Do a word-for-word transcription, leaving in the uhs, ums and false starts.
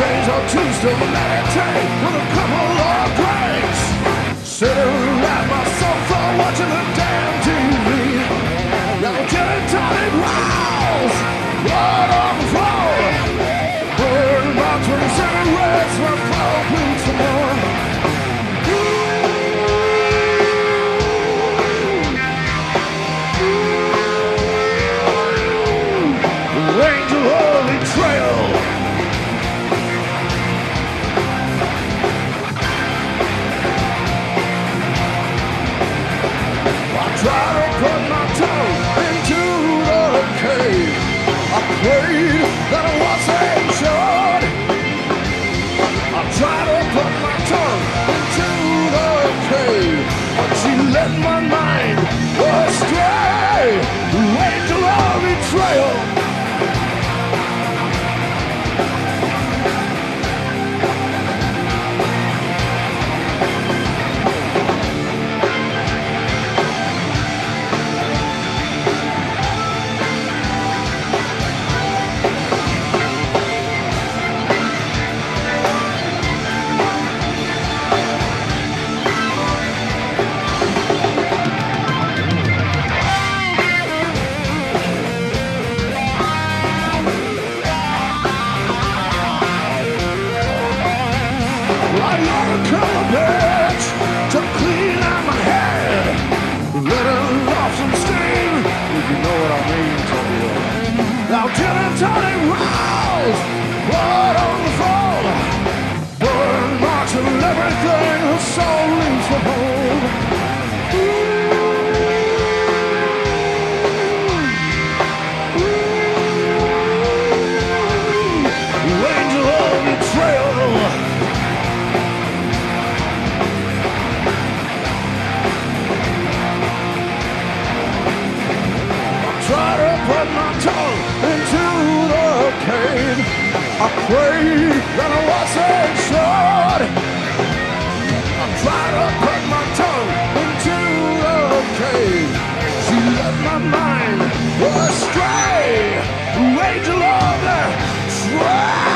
days are too still meditate with a couple of drinks. Sitting at my sofa watching the damn T V. Now getting tonic rouse right on the floor. Burn about twenty-seven reds for cold please for more. Angel Holy Trail. I try to put my tongue into the cave. I prayed that I wasn't short. I tried to put my tongue into the cave, but she led my mind astray. Angel Holy Trail. To clean out my head, letting off some steam, if you know what I mean, Tokyo. Now gin and tonic rouse, blood on the floor, burn marks and everything her soul leaves for home. Ooh, angel of the trail. Try to put my tongue into the cave. I prayed that I wasn't short. I tried to put my tongue into the cave. She led my mind astray. Angel of the trail.